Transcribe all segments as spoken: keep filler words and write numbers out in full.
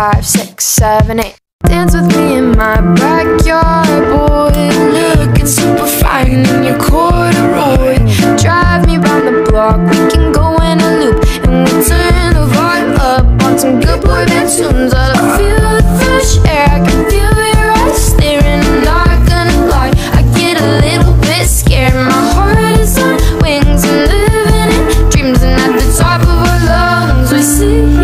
five, six, seven, eight. Dance with me in my backyard, boy. Looking super fine in your corduroy. Drive me round the block, we can go in a loop, and we'll turn the vibe up on some good boy band tunes. I feel the fresh air, I can feel your eyes staring. I'm not gonna lie, I get a little bit scared. My heart is on wings and living in dreams, and at the top of our lungs we sing.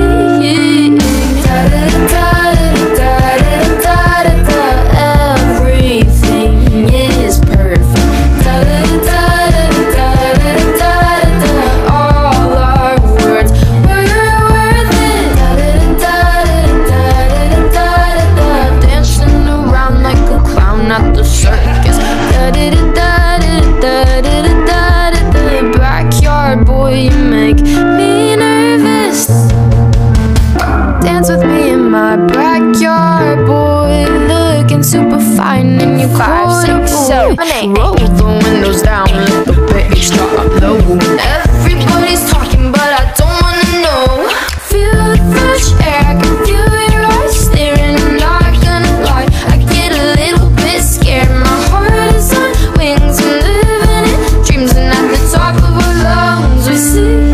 Backyard boy, you make me nervous. Dance with me in my backyard, boy. Looking super fine in your Five, six, seven, eight. Roll the windows down, let the bass drop low. Everybody's talking, but I don't wanna know. Feel the fresh air, I can feel your eyes staring. I'm not gonna lie, I get a little bit scared. My heart is on wings and living in dreams, and at the top of our lungs we sing.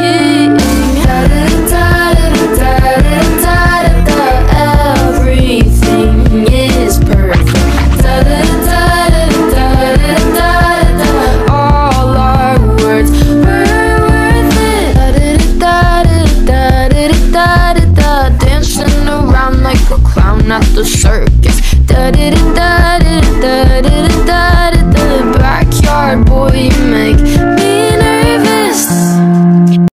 Everything is perfect. All our words were worth it. Dancing around like a clown at the circus. Backyard boy, you make